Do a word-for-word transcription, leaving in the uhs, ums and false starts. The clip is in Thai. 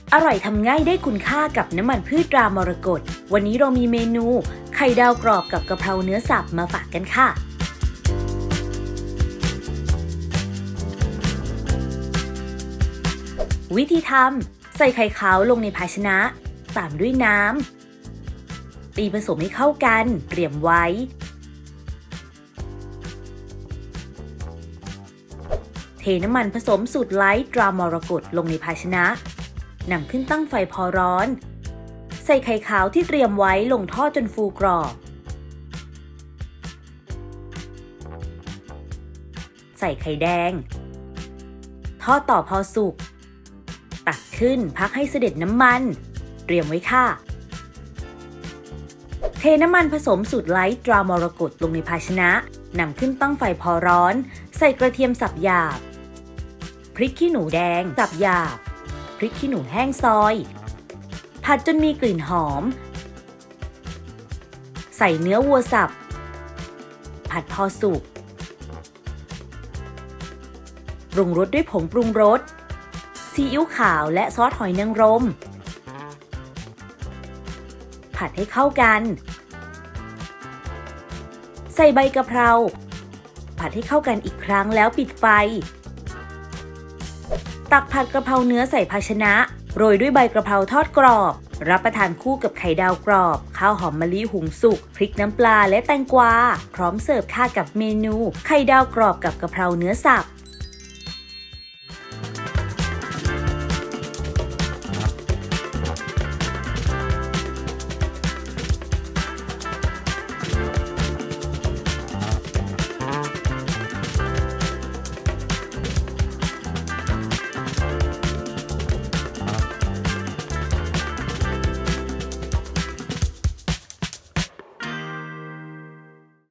อร่อยทำง่ายได้คุณค่ากับน้ำมันพืชตรามรกตวันนี้เรามีเมนูไข่ดาวกรอบกับกะเพราเนื้อสับมาฝากกันค่ะวิธีทำใส่ไข่ขาวลงในภาชนะตามด้วยน้ำตีผสมให้เข้ากันเตรียมไว้เทน้ำมันผสมสูตรไลท์ตรามรกตลงในภาชนะนำขึ้นตั้งไฟพอร้อนใส่ไข่ขาวที่เตรียมไว้ลงทอดจนฟูกรอบใส่ไข่แดงทอดต่อพอสุกตักขึ้นพักให้เสด็จน้ำมันเตรียมไว้ค่ะเทน้ำมันผสมสูตรไลท์ตรามรกตลงในภาชนะนำขึ้นตั้งไฟพอร้อนใส่กระเทียมสับหยาบพริกขี้หนูแดงสับหยาบพริกขี้หนูแห้งซอยผัดจนมีกลิ่นหอมใส่เนื้อวัวสับผัดพอสุกปรุงรสด้วยผงปรุงรสซีอิ๊วขาวและซอสหอยนางรมผัดให้เข้ากันใส่ใบกะเพราผัดให้เข้ากันอีกครั้งแล้วปิดไฟตักผัดกะเพราเนื้อใส่ภาชนะโรยด้วยใบกะเพราทอดกรอบรับประทานคู่กับไข่ดาวกรอบข้าวหอมมะลิหุงสุกพริกน้ำปลาและแตงกวาพร้อมเสิร์ฟค่ะกับเมนูไข่ดาวกรอบกับกะเพราเนื้อสับ